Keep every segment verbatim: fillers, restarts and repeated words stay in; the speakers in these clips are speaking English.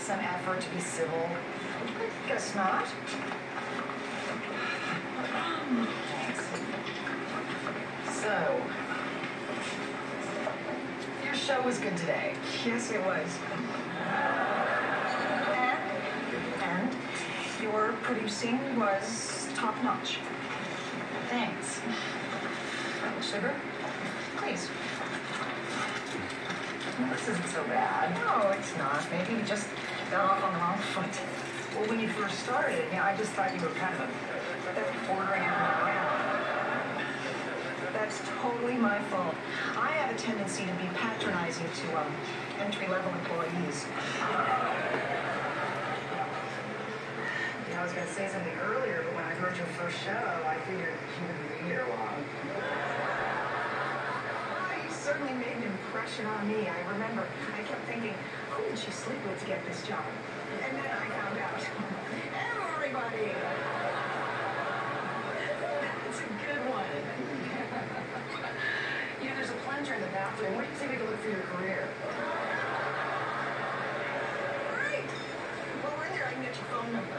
some effort to be civil? Guess not. Thanks. So, your show was good today. Yes, it was. And? And? Your producing was top-notch. Thanks. Sugar? Please. This isn't so bad. No, it's not. Maybe we just got off on the wrong foot. Well, when you first started, yeah, I just thought you were kind of a bordering on the ground. That's totally my fault. I have a tendency to be patronizing to um, entry-level employees. Yeah, I was going to say something earlier, but when I heard your first show, I figured you wouldn't be here long. You certainly made an impression on me. I remember I kept thinking, who did she sleep with to get this job? And then I found out. Everybody! That's a good one. You know, there's a plunger in the bathroom. What do you say we go look for your career? Great! Well, right there, I can get your phone number.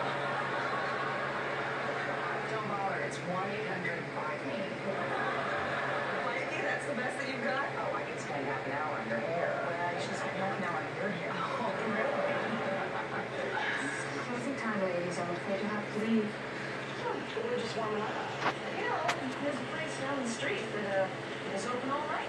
Don't bother. It's one eight hundred five me. Mikey, that's the best that you've got? Oh, I can spend half an hour on your hair. Well, you should spend half an hour on your hair. Oh, really? Closing time, ladies. I'm afraid you have to leave. Oh, we're just warming up. You know, there's a place down the street that uh, is open all night.